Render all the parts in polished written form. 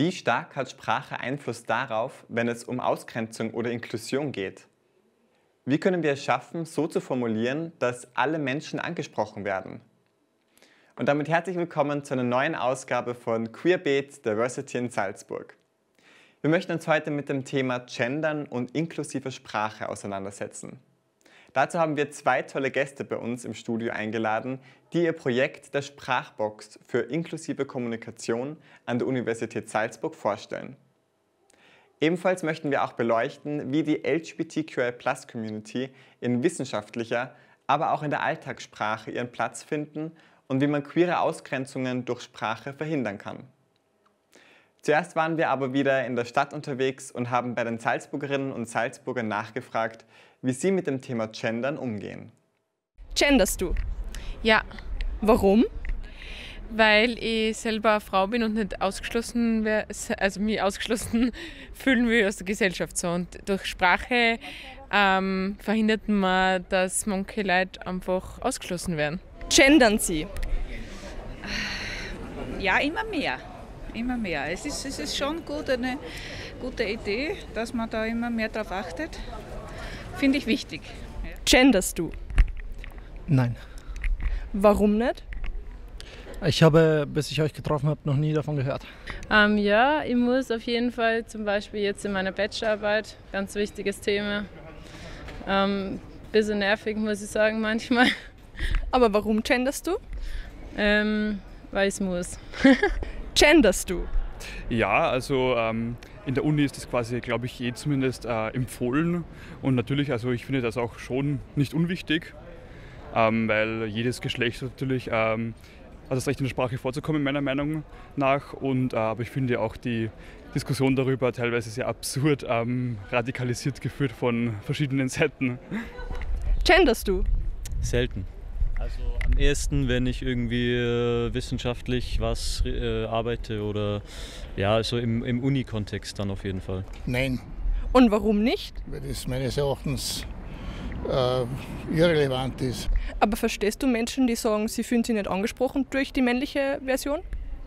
Wie stark hat Sprache Einfluss darauf, wenn es um Ausgrenzung oder Inklusion geht? Wie können wir es schaffen, so zu formulieren, dass alle Menschen angesprochen werden? Und damit herzlich willkommen zu einer neuen Ausgabe von Queerbeat Diversity in Salzburg. Wir möchten uns heute mit dem Thema Gendern und inklusive Sprache auseinandersetzen. Dazu haben wir zwei tolle Gäste bei uns im Studio eingeladen, die ihr Projekt der Sprachbox für inklusive Kommunikation an der Universität Salzburg vorstellen. Ebenfalls möchten wir auch beleuchten, wie die LGBTQI+-Community in wissenschaftlicher, aber auch in der Alltagssprache ihren Platz finden und wie man queere Ausgrenzungen durch Sprache verhindern kann. Zuerst waren wir aber wieder in der Stadt unterwegs und haben bei den Salzburgerinnen und Salzburgern nachgefragt, wie sie mit dem Thema Gendern umgehen. Genderst du? Ja, Warum? weil ich selber eine Frau bin und nicht ausgeschlossen mich ausgeschlossen fühlen will aus der Gesellschaft. So. Und durch Sprache verhindert man, dass manche Leute einfach ausgeschlossen werden. Gendern sie? Ja, immer mehr. Immer mehr. Es ist schon gut, eine gute Idee, dass man da immer mehr darauf achtet. Finde ich wichtig. Genderst du? Nein. Warum nicht? Ich habe, bis ich euch getroffen habe, noch nie davon gehört. Ja, ich muss auf jeden Fall, zum Beispiel jetzt in meiner Bachelorarbeit, ganz wichtiges Thema. Bisschen nervig, muss ich sagen, manchmal. Aber warum genderst du? Weil ich es muss. Genderst du? Ja, also in der Uni ist das quasi, glaube ich, zumindest empfohlen. Und natürlich, also ich finde das auch schon nicht unwichtig, weil jedes Geschlecht natürlich hat das Recht in der Sprache vorzukommen, meiner Meinung nach. Aber ich finde auch die Diskussion darüber teilweise sehr absurd, radikalisiert geführt von verschiedenen Seiten. Genderst du? Selten. Also am ehesten, wenn ich irgendwie wissenschaftlich was arbeite oder ja, also im Uni-Kontext dann auf jeden Fall. Nein, Und warum nicht? weil das meines Erachtens irrelevant ist. Aber verstehst du Menschen, die sagen, sie fühlen sich nicht angesprochen durch die männliche Version?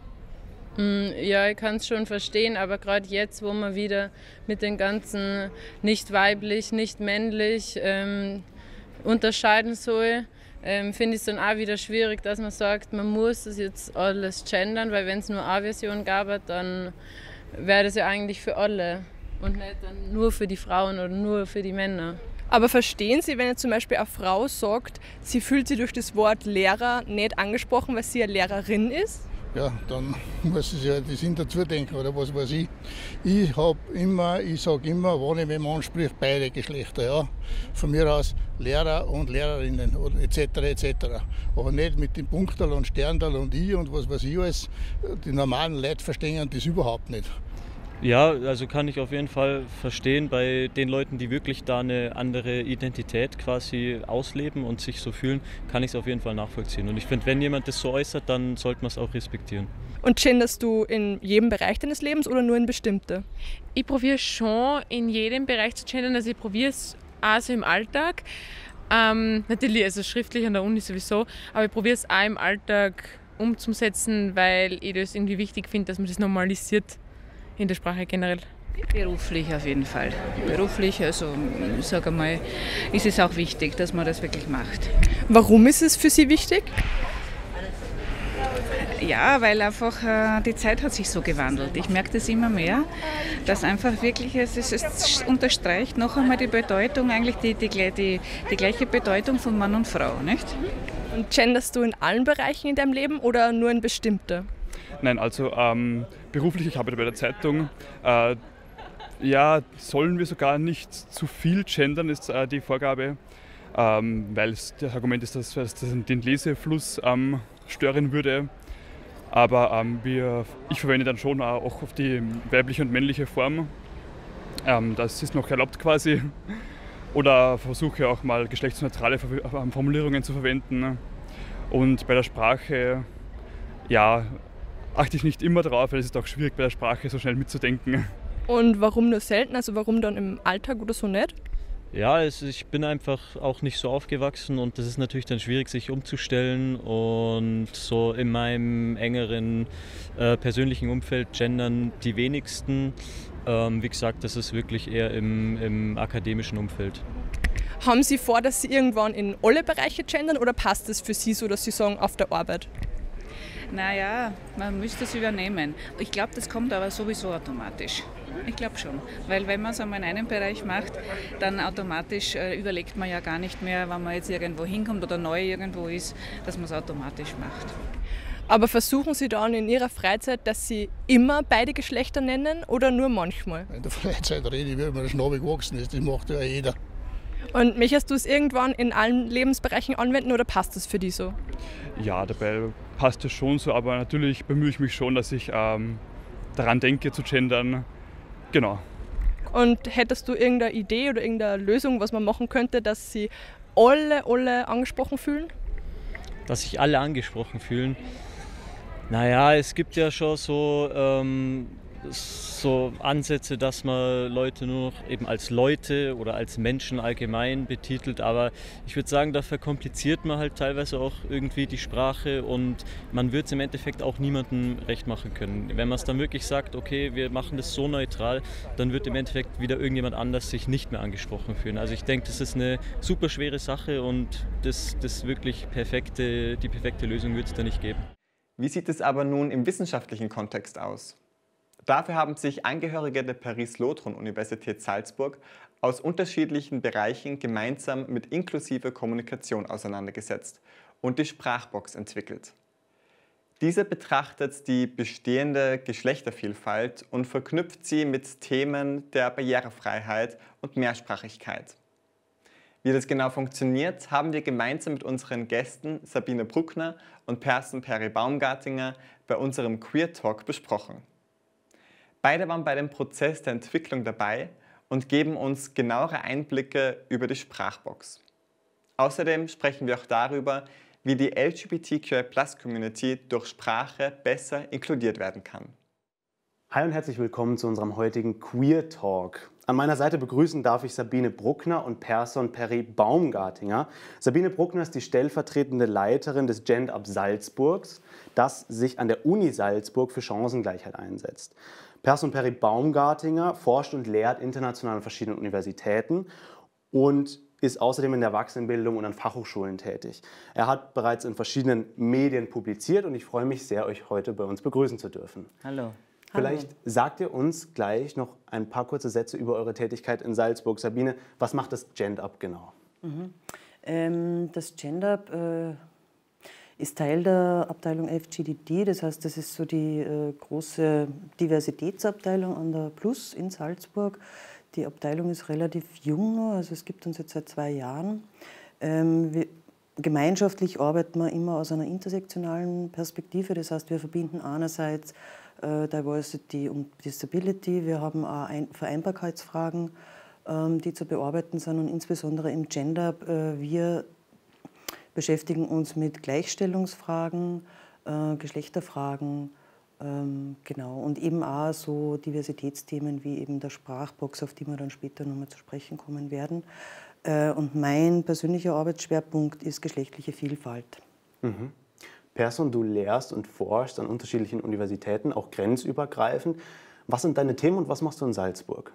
Ja, ich kann es schon verstehen, aber gerade jetzt, wo man wieder mit den ganzen nicht weiblich, nicht männlich unterscheiden soll, finde ich es dann auch wieder schwierig, dass man sagt, man muss das jetzt alles gendern, weil wenn es nur eine Version gab, dann wäre das ja eigentlich für alle und nicht dann nur für die Frauen oder nur für die Männer. Aber verstehen Sie, wenn jetzt zum Beispiel eine Frau sagt, sie fühlt sich durch das Wort Lehrer nicht angesprochen, weil sie eine Lehrerin ist? Ja, dann muss sie sich halt das Sinn dazu denken oder was weiß ich. Ich sage immer, wenn ich wen anspricht, beide Geschlechter. Ja. Von mir aus Lehrer und Lehrerinnen etc. etc. Aber nicht mit dem Punkterl und Sterndal und ich und was weiß ich alles. Die normalen Leute verstehen das überhaupt nicht. Ja, also kann ich auf jeden Fall verstehen bei den Leuten, die wirklich da eine andere Identität quasi ausleben und sich so fühlen, kann ich es auf jeden Fall nachvollziehen. Und ich finde, wenn jemand das so äußert, dann sollte man es auch respektieren. Und genderst du in jedem Bereich deines Lebens oder nur in bestimmte? Ich probiere schon in jedem Bereich zu gendern, also ich probiere es auch so im Alltag. Natürlich, also schriftlich an der Uni sowieso, aber ich probiere es auch im Alltag umzusetzen, weil ich das irgendwie wichtig finde, dass man das normalisiert in der Sprache generell. Beruflich auf jeden Fall. Beruflich, also ich sage einmal, ist es auch wichtig, dass man das wirklich macht. Warum ist es für Sie wichtig? Ja, weil einfach die Zeit hat sich so gewandelt. Ich merke das immer mehr, dass einfach wirklich, es unterstreicht noch einmal die Bedeutung, eigentlich die gleiche Bedeutung von Mann und Frau, nicht? Und genderst du in allen Bereichen in deinem Leben oder nur in bestimmte? Nein, also beruflich, ich arbeite bei der Zeitung. Sollen wir sogar nicht zu viel gendern, ist die Vorgabe, weil das Argument ist, dass das den Lesefluss stören würde. Aber ich verwende dann schon auch auf die weibliche und männliche Form. Das ist noch erlaubt quasi. Oder versuche auch mal geschlechtsneutrale Formulierungen zu verwenden. Und bei der Sprache, ja, achte ich nicht immer drauf, weil es ist auch schwierig bei der Sprache so schnell mitzudenken. Und warum nur selten? Also warum dann im Alltag oder so nicht? Ja, ich bin einfach auch nicht so aufgewachsen und das ist natürlich dann schwierig, sich umzustellen, und so in meinem engeren persönlichen Umfeld gendern die wenigsten. Wie gesagt, das ist wirklich eher im akademischen Umfeld. Haben Sie vor, dass Sie irgendwann in alle Bereiche gendern oder passt es für Sie so, dass Sie sagen, auf der Arbeit? Naja, man müsste es übernehmen. Ich glaube, das kommt aber sowieso automatisch. Ich glaube schon, weil wenn man es einmal in einem Bereich macht, dann automatisch überlegt man ja gar nicht mehr, wenn man jetzt irgendwo hinkommt oder neu irgendwo ist, dass man es automatisch macht. Aber versuchen Sie dann in Ihrer Freizeit, dass Sie immer beide Geschlechter nennen oder nur manchmal? In der Freizeit rede ich, wie man Schnabel gewachsen ist, das macht ja jeder. Und möchtest du es irgendwann in allen Lebensbereichen anwenden oder passt das für dich so? Ja, dabei passt es schon so, aber natürlich bemühe ich mich schon, dass ich daran denke zu gendern. Genau. Und hättest du irgendeine Idee oder irgendeine Lösung, was man machen könnte, dass sie alle angesprochen fühlen? Dass sich alle angesprochen fühlen. Naja, es gibt ja schon so Ansätze, dass man Leute nur noch eben als Leute oder als Menschen allgemein betitelt, aber ich würde sagen, da verkompliziert man halt teilweise auch irgendwie die Sprache und man wird es im Endeffekt auch niemandem recht machen können. Wenn man es dann wirklich sagt, okay, wir machen das so neutral, dann wird im Endeffekt wieder irgendjemand anders sich nicht mehr angesprochen fühlen. Also ich denke, das ist eine super schwere Sache und die perfekte Lösung wird es da nicht geben. Wie sieht es aber nun im wissenschaftlichen Kontext aus? Dafür haben sich Angehörige der Paris-Lothron-Universität Salzburg aus unterschiedlichen Bereichen gemeinsam mit inklusiver Kommunikation auseinandergesetzt und die Sprachbox entwickelt. Diese betrachtet die bestehende Geschlechtervielfalt und verknüpft sie mit Themen der Barrierefreiheit und Mehrsprachigkeit. Wie das genau funktioniert, haben wir gemeinsam mit unseren Gästen Sabine Bruckner und Persson Perry Baumgartinger bei unserem Queer Talk besprochen. Beide waren bei dem Prozess der Entwicklung dabei und geben uns genauere Einblicke über die Sprachbox. Außerdem sprechen wir auch darüber, wie die LGBTQI+-Community durch Sprache besser inkludiert werden kann. Hi und herzlich willkommen zu unserem heutigen Queer Talk. An meiner Seite begrüßen darf ich Sabine Bruckner und Persson Perry Baumgartinger. Sabine Bruckner ist die stellvertretende Leiterin des GendUp Salzburgs, das sich an der Uni Salzburg für Chancengleichheit einsetzt. Persson Perry Baumgartinger forscht und lehrt international an verschiedenen Universitäten und ist außerdem in der Erwachsenenbildung und an Fachhochschulen tätig. Er hat bereits in verschiedenen Medien publiziert und ich freue mich sehr, euch heute bei uns begrüßen zu dürfen. Hallo. Vielleicht sagt ihr uns gleich noch ein paar kurze Sätze über eure Tätigkeit in Salzburg. Sabine, was macht das GendUp genau? Das GendUp ist Teil der Abteilung FGDD, das heißt, das ist so die große Diversitätsabteilung an der Plus in Salzburg. Die Abteilung ist relativ jung, also es gibt uns jetzt seit 2 Jahren. Gemeinschaftlich arbeiten wir immer aus einer intersektionalen Perspektive, das heißt, wir verbinden einerseits Diversity und Disability, wir haben auch Vereinbarkeitsfragen, die zu bearbeiten sind und insbesondere im GendUp, wir beschäftigen uns mit Gleichstellungsfragen, Geschlechterfragen, genau, und eben auch so Diversitätsthemen wie eben der Sprachbox, auf die wir dann später nochmal zu sprechen kommen werden. Und mein persönlicher Arbeitsschwerpunkt ist geschlechtliche Vielfalt. Persson, du lehrst und forschst an unterschiedlichen Universitäten, auch grenzübergreifend. Was sind deine Themen und was machst du in Salzburg?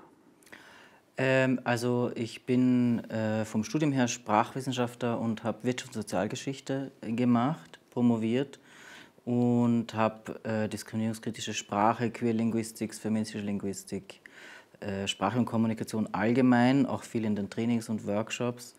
Also ich bin vom Studium her Sprachwissenschaftler und habe Wirtschafts- und Sozialgeschichte gemacht, promoviert und habe diskriminierungskritische Sprache, Queerlinguistik, feministische Linguistik, Sprache und Kommunikation allgemein, auch viel in den Trainings und Workshops,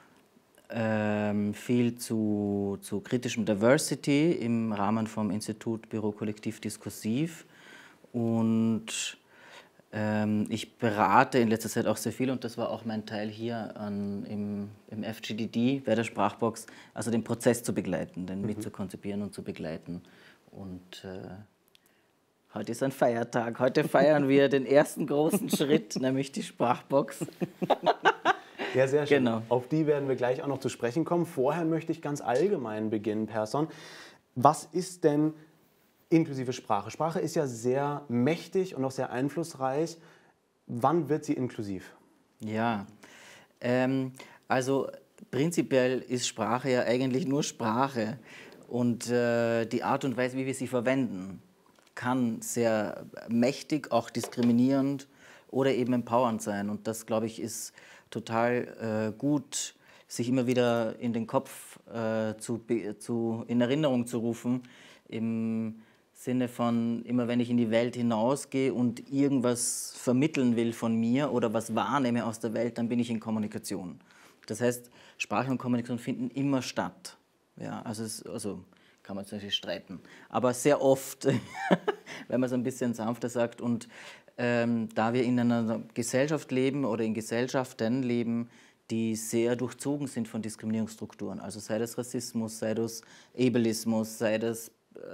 viel zu kritischem Diversity im Rahmen vom Institut Büro Kollektiv Diskursiv und ich berate in letzter Zeit auch sehr viel und das war auch mein Teil hier im FGDD bei der Sprachbox, also den Prozess zu begleiten, den mitzukonzipieren und zu begleiten. Und heute ist ein Feiertag, heute feiern wir den ersten großen Schritt, nämlich die Sprachbox. Ja, sehr schön. Genau. Auf die werden wir gleich auch noch zu sprechen kommen. Vorher möchte ich ganz allgemein beginnen, Persson. Was ist denn inklusive Sprache? Sprache ist ja sehr mächtig und auch sehr einflussreich. Wann wird sie inklusiv? Ja, Also prinzipiell ist Sprache ja eigentlich nur Sprache und die Art und Weise, wie wir sie verwenden, kann sehr mächtig, auch diskriminierend oder eben empowernd sein. Und das, glaube ich, ist total gut, sich immer wieder in den Kopf in Erinnerung zu rufen, im Sinne von, immer wenn ich in die Welt hinausgehe und irgendwas vermitteln will von mir oder was wahrnehme aus der Welt, dann bin ich in Kommunikation. Das heißt, Sprache und Kommunikation finden immer statt. Ja, also kann man natürlich streiten, aber sehr oft, wenn man es ein bisschen sanfter sagt. Und da wir in einer Gesellschaft leben oder in Gesellschaften leben, die sehr durchzogen sind von Diskriminierungsstrukturen, also sei das Rassismus, sei das Ableismus, sei das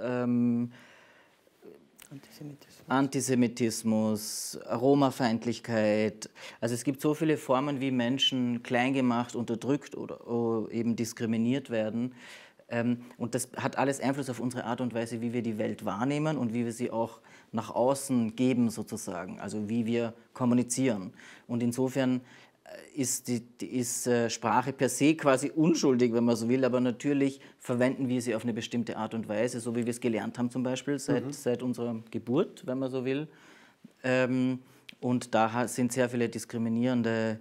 Antisemitismus, Roma-Feindlichkeit. Also es gibt so viele Formen, wie Menschen klein gemacht, unterdrückt oder eben diskriminiert werden. Und das hat alles Einfluss auf unsere Art und Weise, wie wir die Welt wahrnehmen und wie wir sie auch nach außen geben sozusagen, also wie wir kommunizieren. Und insofern ist Sprache per se quasi unschuldig, wenn man so will, aber natürlich verwenden wir sie auf eine bestimmte Art und Weise, so wie wir es gelernt haben zum Beispiel seit unserer Geburt, wenn man so will. Und da sind sehr viele diskriminierende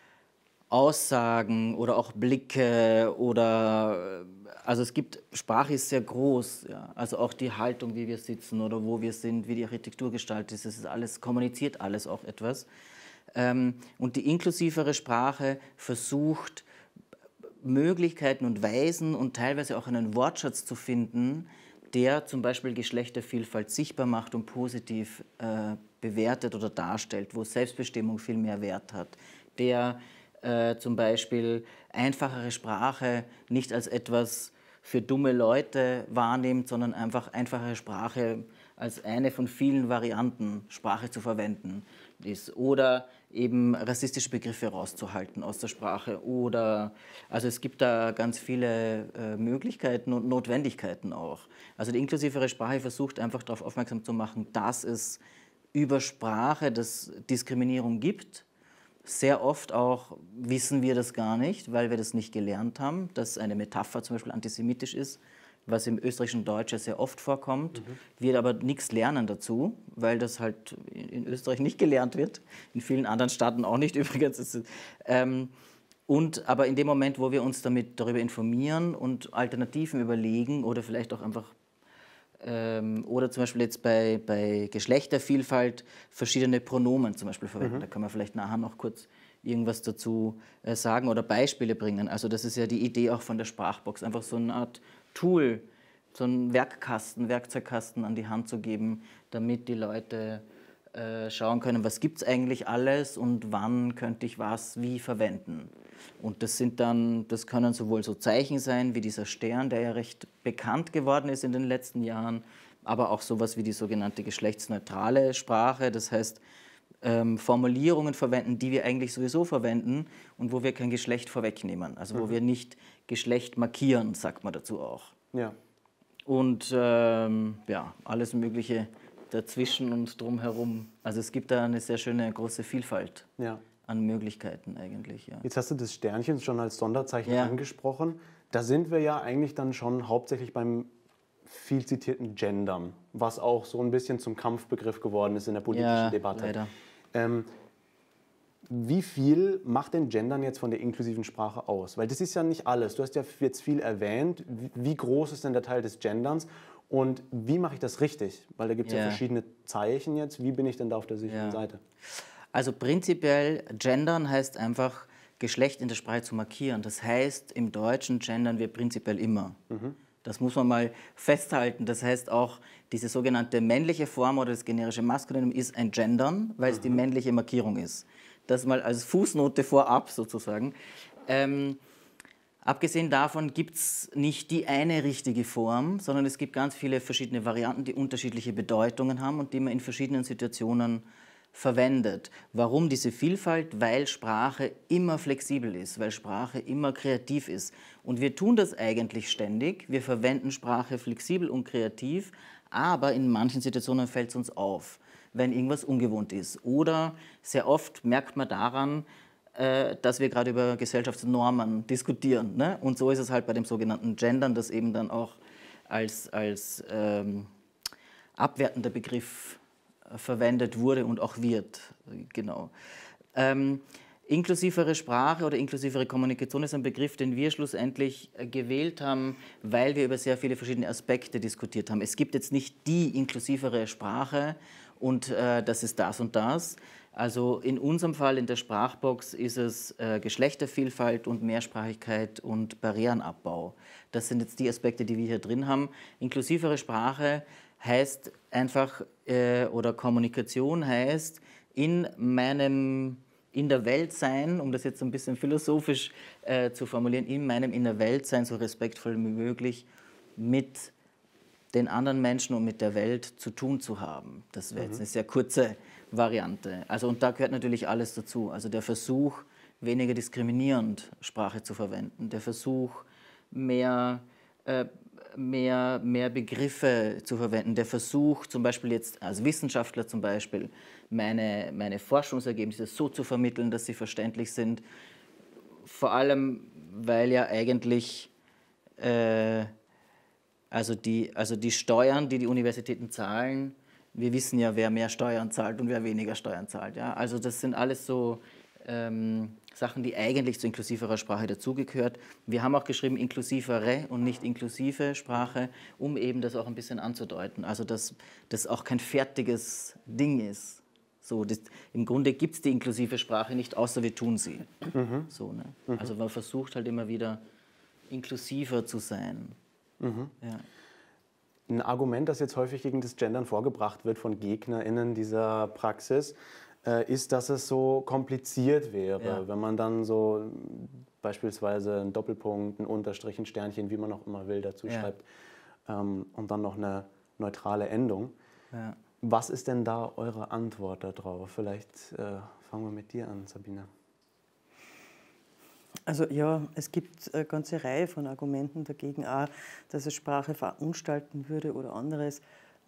Aussagen oder auch Blicke oder, also Sprache ist sehr groß, ja. Also auch die Haltung, wie wir sitzen oder wo wir sind, wie die Architektur gestaltet ist, das ist alles, kommuniziert alles auch etwas. Und die inklusivere Sprache versucht, Möglichkeiten und Weisen und teilweise auch einen Wortschatz zu finden, der zum Beispiel Geschlechtervielfalt sichtbar macht und positiv bewertet oder darstellt, wo Selbstbestimmung viel mehr Wert hat, der zum Beispiel einfachere Sprache nicht als etwas für dumme Leute wahrnimmt, sondern einfach einfache Sprache als eine von vielen Varianten, Sprache zu verwenden ist. Oder eben rassistische Begriffe rauszuhalten aus der Sprache. Oder, also es gibt da ganz viele Möglichkeiten und Notwendigkeiten auch. Also die inklusivere Sprache versucht einfach darauf aufmerksam zu machen, dass es über Sprache Diskriminierung gibt. Sehr oft auch wissen wir das gar nicht, weil wir das nicht gelernt haben, dass eine Metapher zum Beispiel antisemitisch ist, was im österreichischen Deutsch ja sehr oft vorkommt. Wir aber nichts lernen dazu, weil das halt in Österreich nicht gelernt wird, in vielen anderen Staaten auch nicht übrigens. Aber in dem Moment, wo wir uns darüber informieren und Alternativen überlegen oder vielleicht auch einfach oder zum Beispiel jetzt bei Geschlechtervielfalt verschiedene Pronomen zum Beispiel verwenden. Da können wir vielleicht nachher noch kurz irgendwas dazu sagen oder Beispiele bringen. Also das ist ja die Idee auch von der Sprachbox, einfach so eine Art Tool, so einen Werkzeugkasten an die Hand zu geben, damit die Leute schauen können, was gibt es eigentlich alles und wann könnte ich was wie verwenden. Und das können sowohl so Zeichen sein wie dieser Stern, der ja recht bekannt geworden ist in den letzten Jahren, aber auch sowas wie die sogenannte geschlechtsneutrale Sprache, das heißt Formulierungen verwenden, die wir eigentlich sowieso verwenden und wo wir kein Geschlecht vorwegnehmen, also wo wir nicht Geschlecht markieren, sagt man dazu auch. Ja. Und alles Mögliche dazwischen und drumherum. Also es gibt da eine sehr schöne große Vielfalt an Möglichkeiten eigentlich. Ja. Jetzt hast du das Sternchen schon als Sonderzeichen angesprochen. Da sind wir ja eigentlich dann schon hauptsächlich beim viel zitierten Gendern, was auch so ein bisschen zum Kampfbegriff geworden ist in der politischen Debatte. Leider. Wie viel macht denn Gendern jetzt von der inklusiven Sprache aus? Weil das ist ja nicht alles. Du hast ja jetzt viel erwähnt. Wie groß ist denn der Teil des Genderns? Und wie mache ich das richtig? Weil da gibt es ja verschiedene Zeichen jetzt. Wie bin ich denn da auf der sicheren Seite? Also prinzipiell gendern heißt einfach, Geschlecht in der Sprache zu markieren. Das heißt, im Deutschen gendern wir prinzipiell immer. Das muss man mal festhalten. Das heißt auch, diese sogenannte männliche Form oder das generische Maskulinum ist ein Gendern, weil es die männliche Markierung ist. Das mal als Fußnote vorab sozusagen. Abgesehen davon gibt es nicht die eine richtige Form, sondern es gibt ganz viele verschiedene Varianten, die unterschiedliche Bedeutungen haben und die man in verschiedenen Situationen verwendet. Warum diese Vielfalt? Weil Sprache immer flexibel ist, weil Sprache immer kreativ ist. Und wir tun das eigentlich ständig. Wir verwenden Sprache flexibel und kreativ, aber in manchen Situationen fällt es uns auf, wenn irgendwas ungewohnt ist. Oder sehr oft merkt man daran, dass wir gerade über Gesellschaftsnormen diskutieren. Ne? Und so ist es halt bei dem sogenannten Gendern, das eben dann auch als abwertender Begriff verwendet wurde und auch wird. Genau. Inklusivere Sprache oder inklusivere Kommunikation ist ein Begriff, den wir schlussendlich gewählt haben, weil wir über sehr viele verschiedene Aspekte diskutiert haben. Es gibt jetzt nicht die inklusivere Sprache und das ist das und das. Also in unserem Fall in der Sprachbox ist es Geschlechtervielfalt und Mehrsprachigkeit und Barrierenabbau. Das sind jetzt die Aspekte, die wir hier drin haben. Inklusivere Sprache heißt einfach, oder Kommunikation heißt, in der Welt sein, um das jetzt ein bisschen philosophisch zu formulieren, in der Welt sein, so respektvoll wie möglich mit den anderen Menschen und mit der Welt zu tun zu haben. Das wäre jetzt eine sehr kurze Variante. Also, und da gehört natürlich alles dazu. Also der Versuch, weniger diskriminierend Sprache zu verwenden, der Versuch, mehr Begriffe zu verwenden, der Versuch, zum Beispiel jetzt als Wissenschaftler zum Beispiel, meine Forschungsergebnisse so zu vermitteln, dass sie verständlich sind. Vor allem, weil ja eigentlich also die Steuern, die die Universitäten zahlen, wir wissen ja, wer mehr Steuern zahlt und wer weniger Steuern zahlt. Ja? Also das sind alles so Sachen, die eigentlich zu inklusiverer Sprache dazugehört. Wir haben auch geschrieben inklusivere und nicht inklusive Sprache, um eben das auch ein bisschen anzudeuten. Also dass das auch kein fertiges Ding ist. So, im Grunde gibt es die inklusive Sprache nicht, außer wir tun sie. So, ne? Also man versucht halt immer wieder inklusiver zu sein. Ja. Ein Argument, das jetzt häufig gegen das Gendern vorgebracht wird von GegnerInnen dieser Praxis, ist, dass es so kompliziert wäre, wenn man dann so beispielsweise einen Doppelpunkt, einen Unterstrich, ein Sternchen, wie man auch immer will, dazu schreibt und dann noch eine neutrale Endung. Ja. Was ist denn da eure Antwort darauf? Vielleicht fangen wir mit dir an, Sabine. Also ja, es gibt eine ganze Reihe von Argumenten dagegen, auch, dass es Sprache verunstalten würde oder anderes.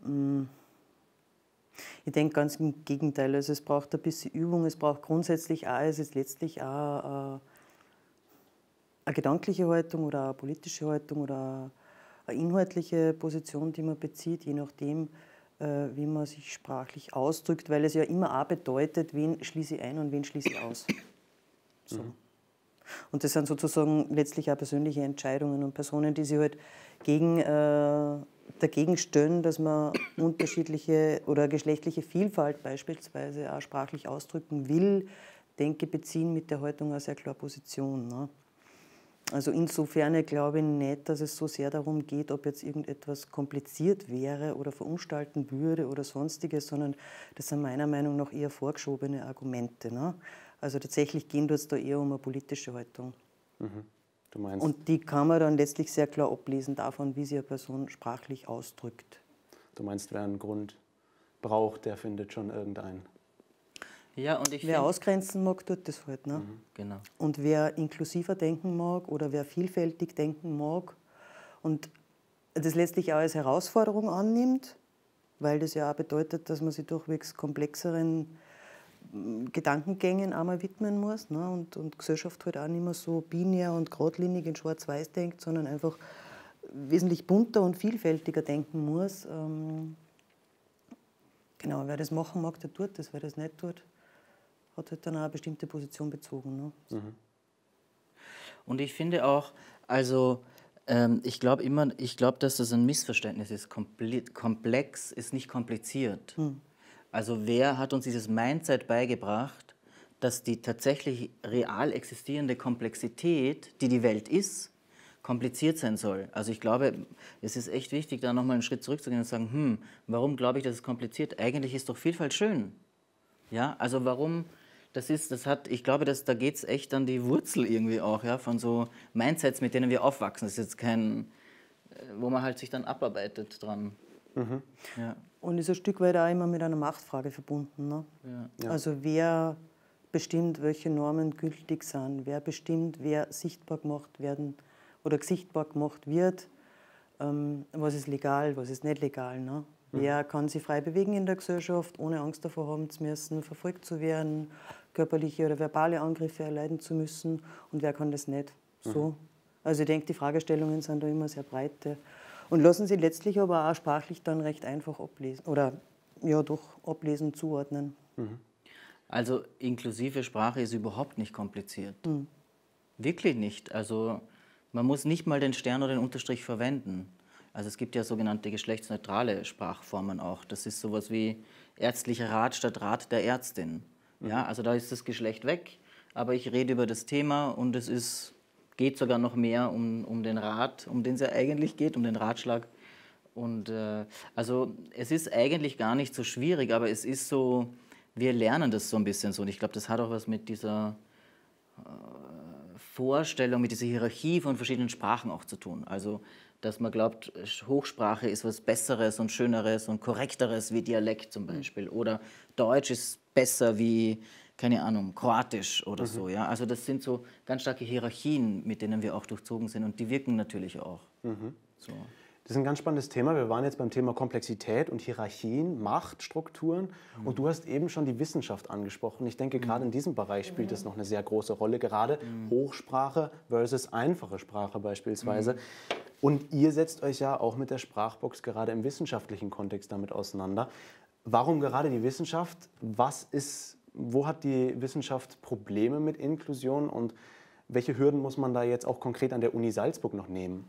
Ich denke ganz im Gegenteil. Also es braucht ein bisschen Übung, es braucht grundsätzlich auch, es ist letztlich auch eine gedankliche Haltung oder eine politische Haltung oder eine inhaltliche Position, die man bezieht, je nachdem, wie man sich sprachlich ausdrückt, weil es ja immer auch bedeutet, wen schließe ich ein und wen schließe ich aus. So. Und das sind sozusagen letztlich auch persönliche Entscheidungen und Personen, die sich halt dagegen stellen, dass man unterschiedliche oder geschlechtliche Vielfalt beispielsweise auch sprachlich ausdrücken will, denke, beziehen mit der Haltung eine sehr klare Position. Ne? Also insofern glaube ich nicht, dass es so sehr darum geht, ob jetzt irgendetwas kompliziert wäre oder verunstalten würde oder sonstiges, sondern das sind meiner Meinung nach eher vorgeschobene Argumente. Ne? Also tatsächlich gehen es da eher um eine politische Haltung. Du meinst? Und die kann man dann letztlich sehr klar ablesen davon, wie sich eine Person sprachlich ausdrückt. Du meinst, wer einen Grund braucht, der findet schon irgendeinen. Ja, und wer ausgrenzen mag, tut das halt. Ne? Genau. Und wer inklusiver denken mag oder wer vielfältig denken mag und das letztlich auch als Herausforderung annimmt, weil das ja auch bedeutet, dass man sich durchwegs komplexeren Gedankengängen einmal widmen muss, ne? Und Gesellschaft halt auch nicht mehr so binär und geradlinig in Schwarz-Weiß denkt, sondern einfach wesentlich bunter und vielfältiger denken muss. Genau, wer das machen mag, der tut das. Wer das nicht tut, hat halt dann auch eine bestimmte Position bezogen. Ne? Und ich finde auch, also ich glaube, dass das ein Missverständnis ist. Komplex ist nicht kompliziert. Also wer hat uns dieses Mindset beigebracht, dass die tatsächlich real existierende Komplexität, die die Welt ist, kompliziert sein soll? Also ich glaube, es ist echt wichtig, da nochmal einen Schritt zurückzugehen und zu sagen, warum glaube ich, dass es kompliziert? Eigentlich ist doch Vielfalt schön. Ja, also warum, ich glaube, da geht es echt an die Wurzel irgendwie auch, ja, von so Mindsets, mit denen wir aufwachsen. Das ist jetzt kein, wo man halt sich dann abarbeitet dran. Ja. Und ist ein Stück weit auch immer mit einer Machtfrage verbunden. Ne? Ja. Also wer bestimmt, welche Normen gültig sind, wer bestimmt, wer sichtbar gemacht werden oder sichtbar gemacht wird, was ist legal, was ist nicht legal. Ne? Wer kann sich frei bewegen in der Gesellschaft, ohne Angst davor haben zu müssen, verfolgt zu werden, körperliche oder verbale Angriffe erleiden zu müssen, und wer kann das nicht? So. Also ich denke, die Fragestellungen sind da immer sehr breite und lassen sich letztlich aber auch sprachlich dann recht einfach ablesen oder ja doch ablesen, zuordnen. Also inklusive Sprache ist überhaupt nicht kompliziert. Wirklich nicht. Also man muss nicht mal den Stern oder den Unterstrich verwenden. Also es gibt ja sogenannte geschlechtsneutrale Sprachformen auch. Das ist sowas wie ärztlicher Rat statt Rat der Ärztin. Ja, also da ist das Geschlecht weg, aber ich rede über das Thema und geht sogar noch mehr um den Rat, um den es ja eigentlich geht, um den Ratschlag. Und also es ist eigentlich gar nicht so schwierig, aber es ist so, wir lernen das so ein bisschen so. Und ich glaube, das hat auch was mit dieser Vorstellung, mit dieser Hierarchie von verschiedenen Sprachen auch zu tun. Also dass man glaubt, Hochsprache ist was Besseres und Schöneres und Korrekteres wie Dialekt zum Beispiel. Oder Deutsch ist besser wie, keine Ahnung, Kroatisch oder so. Ja? Also das sind so ganz starke Hierarchien, mit denen wir auch durchzogen sind, und die wirken natürlich auch. So. Das ist ein ganz spannendes Thema. Wir waren jetzt beim Thema Komplexität und Hierarchien, Machtstrukturen. Und du hast eben schon die Wissenschaft angesprochen. Ich denke, gerade in diesem Bereich spielt es noch eine sehr große Rolle. Gerade Hochsprache versus einfache Sprache beispielsweise. Und ihr setzt euch ja auch mit der Sprachbox gerade im wissenschaftlichen Kontext damit auseinander. Warum gerade die Wissenschaft? Wo hat die Wissenschaft Probleme mit Inklusion und welche Hürden muss man da jetzt auch konkret an der Uni Salzburg noch nehmen?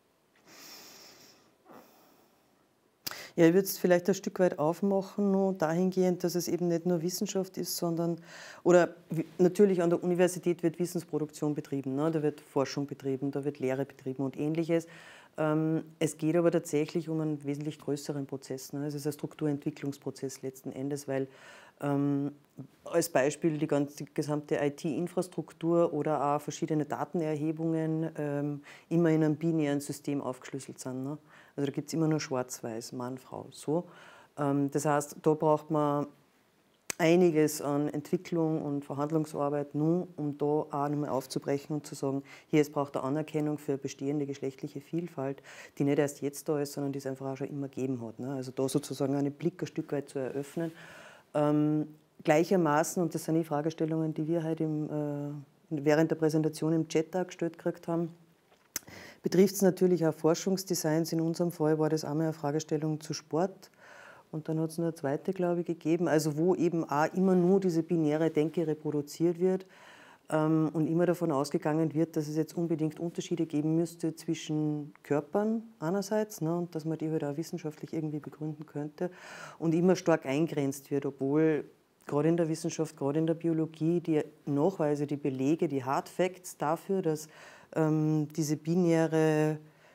Ja, ich würde es vielleicht ein Stück weit aufmachen, nur dahingehend, dass es eben nicht nur Wissenschaft ist, sondern, oder natürlich an der Universität wird Wissensproduktion betrieben, ne? Da wird Forschung betrieben, da wird Lehre betrieben und Ähnliches. Es geht aber tatsächlich um einen wesentlich größeren Prozess. Ne? Es ist ein Strukturentwicklungsprozess letzten Endes, weil als Beispiel die gesamte IT-Infrastruktur oder auch verschiedene Datenerhebungen immer in einem binären System aufgeschlüsselt sind. Ne? Also da gibt es immer nur Schwarz-Weiß, Mann, Frau, so. Das heißt, da braucht man einiges an Entwicklung und Verhandlungsarbeit, nur um da auch nochmal aufzubrechen und zu sagen, hier, es braucht eine Anerkennung für bestehende geschlechtliche Vielfalt, die nicht erst jetzt da ist, sondern die es einfach auch schon immer gegeben hat. Ne? Also da sozusagen einen Blick ein Stück weit zu eröffnen. Gleichermaßen, und das sind die Fragestellungen, die wir heute während der Präsentation im Chat auch gestellt gekriegt haben, betrifft es natürlich auch Forschungsdesigns. In unserem Fall war das einmal eine Fragestellung zu Sport. Und dann hat es noch eine zweite, glaube ich, gegeben, also wo eben auch immer nur diese binäre Denke reproduziert wird und immer davon ausgegangen wird, dass es jetzt unbedingt Unterschiede geben müsste zwischen Körpern einerseits, ne, und dass man die halt auch wissenschaftlich irgendwie begründen könnte, und immer stark eingrenzt wird, obwohl gerade in der Wissenschaft, gerade in der Biologie, die Nachweise, die Belege, die Hard Facts dafür, dass diese binäre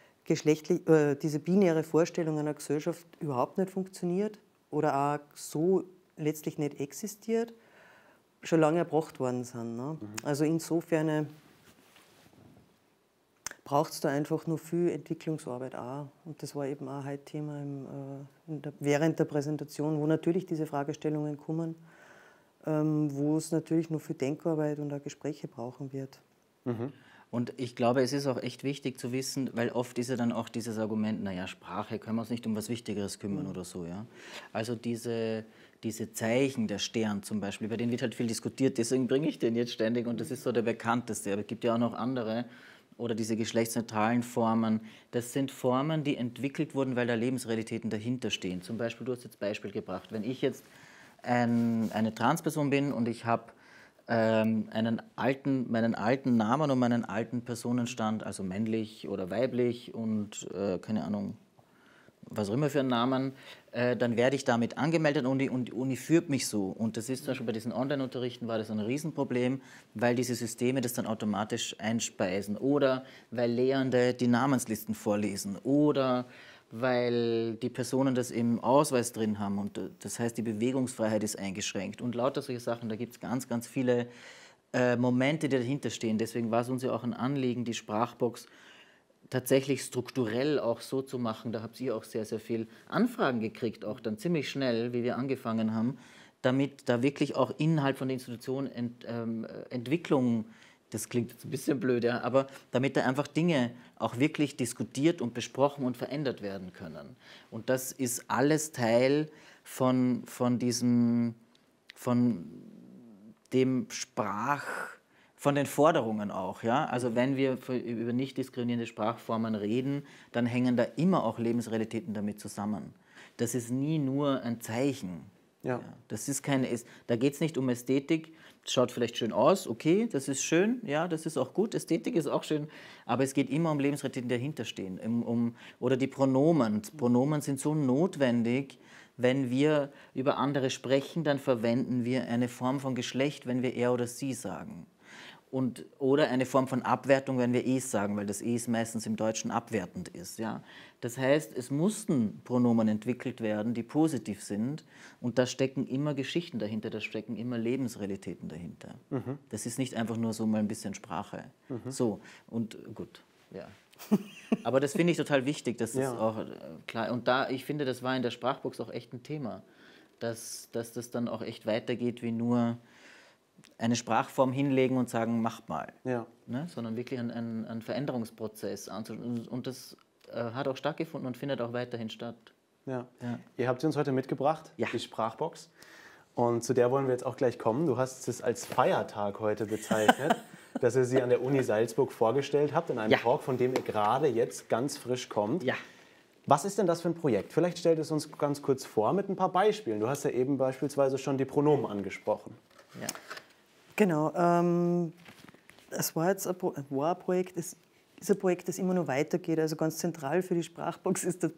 Vorstellung einer Gesellschaft überhaupt nicht funktioniert oder auch so letztlich nicht existiert, schon lange erbracht worden sind. Ne? Also insofern braucht es da einfach nur viel Entwicklungsarbeit auch. Und das war eben auch heute Thema während der Präsentation, wo natürlich diese Fragestellungen kommen, wo es natürlich nur viel Denkarbeit und auch Gespräche brauchen wird. Und ich glaube, es ist auch echt wichtig zu wissen, weil oft ist ja dann auch dieses Argument, naja, Sprache, können wir uns nicht um was Wichtigeres kümmern oder so. Ja? Also diese Zeichen, der Stern zum Beispiel, über den wird halt viel diskutiert, deswegen bringe ich den jetzt ständig und das ist so der bekannteste. Aber es gibt ja auch noch andere, oder diese geschlechtsneutralen Formen. Das sind Formen, die entwickelt wurden, weil da Lebensrealitäten dahinter stehen. Zum Beispiel, du hast jetzt Beispiel gebracht, wenn ich jetzt eine Transperson bin und ich habe meinen alten Namen und meinen alten Personenstand, also männlich oder weiblich und keine Ahnung, was auch immer für einen Namen, dann werde ich damit angemeldet und die Uni führt mich so. Und das ist zum Beispiel bei diesen Online-Unterrichten war das ein Riesenproblem, weil diese Systeme das dann automatisch einspeisen oder weil Lehrende die Namenslisten vorlesen oder weil die Personen das im Ausweis drin haben und das heißt, die Bewegungsfreiheit ist eingeschränkt und lauter solche Sachen. Da gibt es ganz, ganz viele Momente, die dahinter stehen. Deswegen war es uns ja auch ein Anliegen, die Sprachbox tatsächlich strukturell auch so zu machen. Da habt ihr auch sehr, sehr viel Anfragen gekriegt, auch dann ziemlich schnell, wie wir angefangen haben, damit da wirklich auch innerhalb von der Institution Entwicklung Das klingt jetzt ein bisschen blöd, ja, aber damit da einfach Dinge auch wirklich diskutiert und besprochen und verändert werden können. Und das ist alles Teil von den Forderungen auch. Ja? Also wenn wir über nicht diskriminierende Sprachformen reden, dann hängen da immer auch Lebensrealitäten damit zusammen. Das ist nie nur ein Zeichen. Ja. Das ist da geht es nicht um Ästhetik. Das schaut vielleicht schön aus, okay, das ist schön, ja, das ist auch gut, Ästhetik ist auch schön, aber es geht immer um Lebensrealitäten, die dahinter stehen. Oder die Pronomen. Pronomen sind so notwendig. Wenn wir über andere sprechen, dann verwenden wir eine Form von Geschlecht, wenn wir er oder sie sagen. Oder eine Form von Abwertung, wenn wir es sagen, weil das es meistens im Deutschen abwertend ist. Ja. Das heißt, es mussten Pronomen entwickelt werden, die positiv sind, und da stecken immer Geschichten dahinter, da stecken immer Lebensrealitäten dahinter. Mhm. Das ist nicht einfach nur so mal ein bisschen Sprache. Mhm. So, und gut, ja. Aber das finde ich total wichtig, das ist auch klar. Und ich finde, das war in der Sprachbox auch echt ein Thema, dass das dann auch echt weitergeht wie nur eine Sprachform hinlegen und sagen, macht mal. Ja. Ne? Sondern wirklich einen Veränderungsprozess anzuschauen. Und das hat auch stattgefunden und findet auch weiterhin statt. Ja. Ja. Ihr habt sie uns heute mitgebracht, die Sprachbox. Und zu der wollen wir jetzt auch gleich kommen. Du hast es als Feiertag heute bezeichnet, dass ihr sie an der Uni Salzburg vorgestellt habt, in einem Talk, von dem ihr gerade jetzt ganz frisch kommt. Ja. Was ist denn das für ein Projekt? Vielleicht stellt es uns ganz kurz vor mit ein paar Beispielen. Du hast ja eben beispielsweise schon die Pronomen angesprochen. Ja. Genau. Es war jetzt ein Projekt, es ist ein Projekt, das immer noch weitergeht. Also ganz zentral für die Sprachbox ist der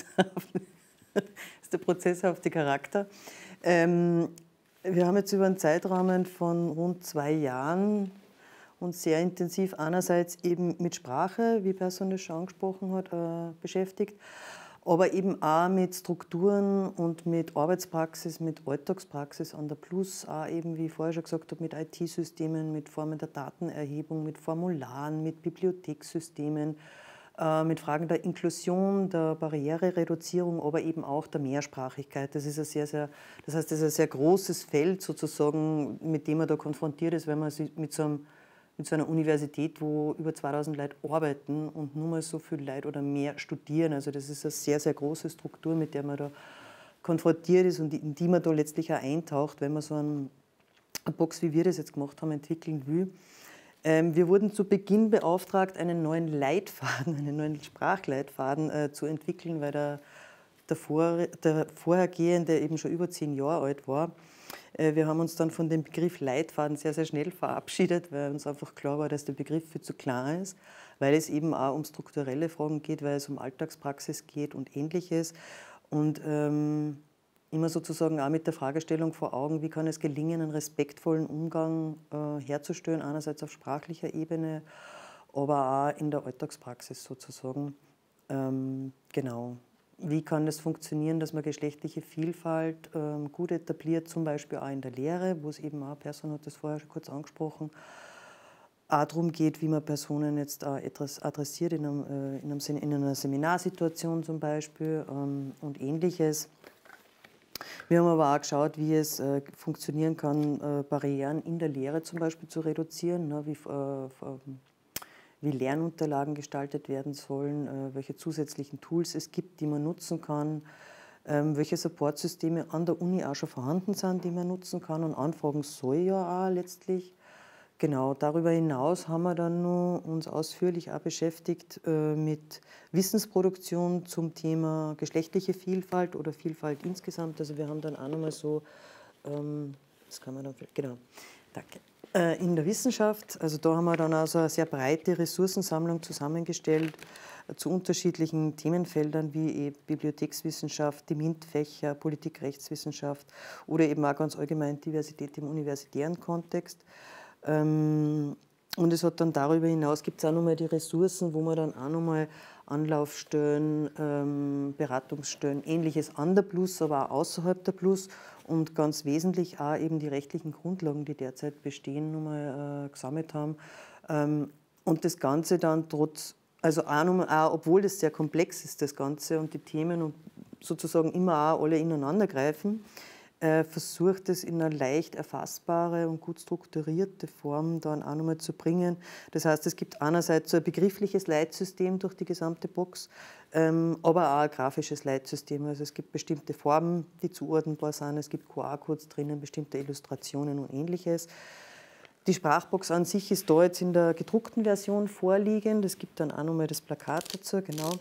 prozesshafte Charakter. Wir haben jetzt über einen Zeitrahmen von rund 2 Jahren uns sehr intensiv einerseits eben mit Sprache, wie Person das schon angesprochen hat, beschäftigt, aber eben auch mit Strukturen und mit Arbeitspraxis, mit Alltagspraxis an der Plus, auch eben, wie ich vorher schon gesagt habe, mit IT-Systemen, mit Formen der Datenerhebung, mit Formularen, mit Bibliothekssystemen, mit Fragen der Inklusion, der Barrierereduzierung, aber eben auch der Mehrsprachigkeit. Das ist das heißt, das ist ein sehr großes Feld sozusagen, mit dem man da konfrontiert ist, wenn man sich mit so einer Universität, wo über 2000 Leute arbeiten und nur mal so viele Leute oder mehr studieren. Also das ist eine sehr, sehr große Struktur, mit der man da konfrontiert ist und in die man da letztlich auch eintaucht, wenn man so eine Box, wie wir das jetzt gemacht haben, entwickeln will. Wir wurden zu Beginn beauftragt, einen neuen Leitfaden, einen neuen Sprachleitfaden zu entwickeln, weil der vorhergehende eben schon über 10 Jahre alt war. Wir haben uns dann von dem Begriff Leitfaden sehr, sehr schnell verabschiedet, weil uns einfach klar war, dass der Begriff viel zu klar ist, weil es eben auch um strukturelle Fragen geht, weil es um Alltagspraxis geht und Ähnliches. Und immer sozusagen auch mit der Fragestellung vor Augen, wie kann es gelingen, einen respektvollen Umgang herzustellen, einerseits auf sprachlicher Ebene, aber auch in der Alltagspraxis sozusagen. Genau. Wie kann das funktionieren, dass man geschlechtliche Vielfalt gut etabliert, zum Beispiel auch in der Lehre, wo es eben auch, Person hat das vorher schon kurz angesprochen, auch darum geht, wie man Personen jetzt auch etwas adressiert in einer Seminarsituation zum Beispiel und Ähnliches. Wir haben aber auch geschaut, wie es funktionieren kann, Barrieren in der Lehre zum Beispiel zu reduzieren, ne, wie Lernunterlagen gestaltet werden sollen, welche zusätzlichen Tools es gibt, die man nutzen kann, welche Supportsysteme an der Uni auch schon vorhanden sind, die man nutzen kann und anfragen soll ja auch letztlich. Genau, darüber hinaus haben wir dann noch uns ausführlich auch beschäftigt mit Wissensproduktion zum Thema geschlechtliche Vielfalt oder Vielfalt insgesamt. Also wir haben dann auch nochmal so, das kann man dann, genau, danke. In der Wissenschaft, also da haben wir dann also eine sehr breite Ressourcensammlung zusammengestellt zu unterschiedlichen Themenfeldern wie Bibliothekswissenschaft, die MINT-Fächer, Politik, Rechtswissenschaft oder eben auch ganz allgemein Diversität im universitären Kontext. Und es hat dann darüber hinaus, gibt es auch nochmal die Ressourcen, wo man dann auch nochmal Anlaufstellen, Beratungsstellen, Ähnliches an der Plus, aber auch außerhalb der Plus und ganz wesentlich auch eben die rechtlichen Grundlagen, die derzeit bestehen, nochmal gesammelt haben. Und das Ganze dann auch obwohl das sehr komplex ist, das Ganze und die Themen und sozusagen immer auch alle ineinander greifen, versucht es in eine leicht erfassbare und gut strukturierte Form dann auch nochmal zu bringen. Das heißt, es gibt einerseits so ein begriffliches Leitsystem durch die gesamte Box, aber auch ein grafisches Leitsystem. Also es gibt bestimmte Formen, die zuordnenbar sind, es gibt QR-Codes drinnen, bestimmte Illustrationen und Ähnliches. Die Sprachbox an sich ist da jetzt in der gedruckten Version vorliegend. Es gibt dann auch nochmal das Plakat dazu, genau.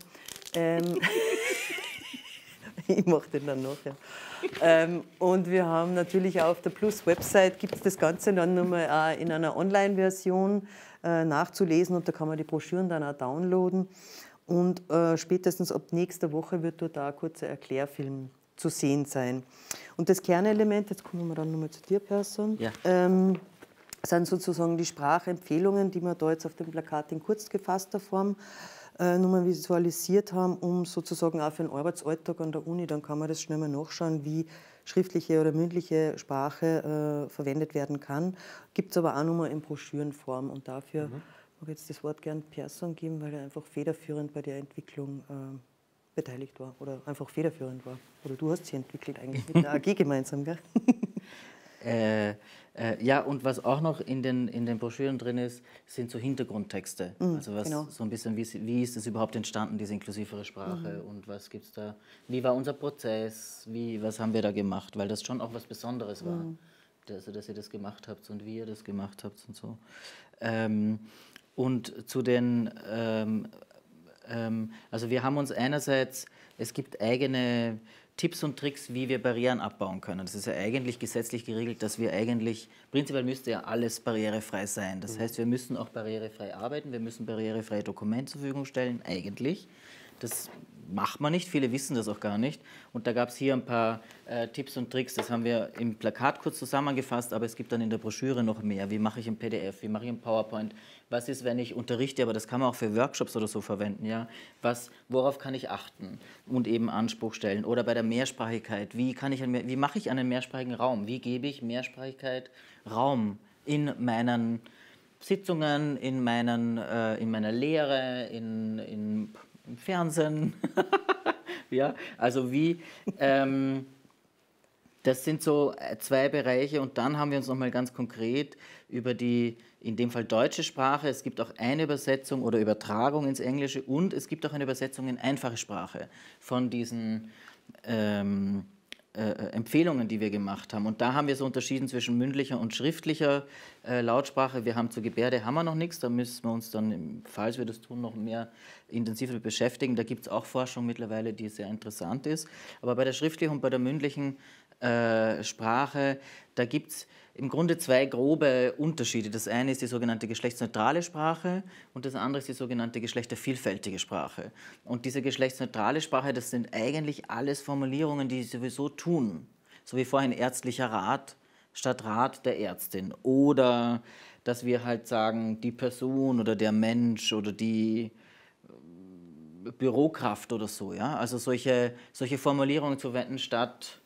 Ich mache den dann nachher. Und wir haben natürlich auch auf der Plus-Website gibt es das Ganze dann nochmal auch in einer Online-Version nachzulesen und da kann man die Broschüren dann auch downloaden. Und spätestens ab nächster Woche wird dort auch ein kurzer Erklärfilm zu sehen sein. Und das Kernelement, jetzt kommen wir dann nochmal zu dir, Person, ja. Sind sozusagen die Sprachempfehlungen, die wir da jetzt auf dem Plakat in kurz gefasster Form nochmal visualisiert haben, um sozusagen auch für den Arbeitsalltag an der Uni, dann kann man das schnell mal nachschauen, wie schriftliche oder mündliche Sprache verwendet werden kann. Gibt es aber auch nochmal in Broschürenform und dafür mag ich jetzt das Wort gern Persson geben, weil er einfach federführend bei der Entwicklung beteiligt war oder einfach federführend war. Oder du hast sie entwickelt eigentlich mit der AG gemeinsam, gell? Ja, und was auch noch in den Broschüren drin ist, sind so Hintergrundtexte. Also was genau. so ein bisschen, wie ist es überhaupt entstanden, diese inklusivere Sprache und was gibt's da, wie war unser Prozess, was haben wir da gemacht, weil das schon auch was Besonderes war, also, dass ihr das gemacht habt und wie ihr das gemacht habt und so. Und zu den, also wir haben uns einerseits, es gibt eigene Tipps und Tricks, wie wir Barrieren abbauen können. Das ist ja eigentlich gesetzlich geregelt, dass wir eigentlich, prinzipiell müsste ja alles barrierefrei sein. Das heißt, wir müssen auch barrierefrei arbeiten, wir müssen barrierefreie Dokumente zur Verfügung stellen, eigentlich. Das macht man nicht, viele wissen das auch gar nicht. Und da gab es hier ein paar Tipps und Tricks, das haben wir im Plakat kurz zusammengefasst, aber es gibt dann in der Broschüre noch mehr. Wie mache ich ein PDF, wie mache ich ein PowerPoint? Was ist, wenn ich unterrichte, aber das kann man auch für Workshops oder so verwenden, ja? Worauf kann ich achten und eben Anspruch stellen? Oder bei der Mehrsprachigkeit, wie mache ich einen mehrsprachigen Raum? Wie gebe ich Mehrsprachigkeit Raum in meinen Sitzungen, in meiner Lehre, im Fernsehen? Ja, also das sind so zwei Bereiche und dann haben wir uns nochmal ganz konkret über die, in dem Fall deutsche Sprache, es gibt auch eine Übersetzung oder Übertragung ins Englische und es gibt auch eine Übersetzung in einfache Sprache von diesen Empfehlungen, die wir gemacht haben. Und da haben wir so unterschieden zwischen mündlicher und schriftlicher Lautsprache. Wir haben zur Gebärde haben wir noch nichts, da müssen wir uns dann, falls wir das tun, noch mehr intensiver beschäftigen. Da gibt es auch Forschung mittlerweile, die sehr interessant ist. Aber bei der schriftlichen und bei der mündlichen Sprache, da gibt es im Grunde zwei grobe Unterschiede. Das eine ist die sogenannte geschlechtsneutrale Sprache und das andere ist die sogenannte geschlechtervielfältige Sprache. Und diese geschlechtsneutrale Sprache, das sind eigentlich alles Formulierungen, die sowieso tun. So wie vorhin ärztlicher Rat statt Rat der Ärztin. Oder dass wir halt sagen, die Person oder der Mensch oder die Bürokraft oder so. Ja? Also solche Formulierungen zu verwenden statt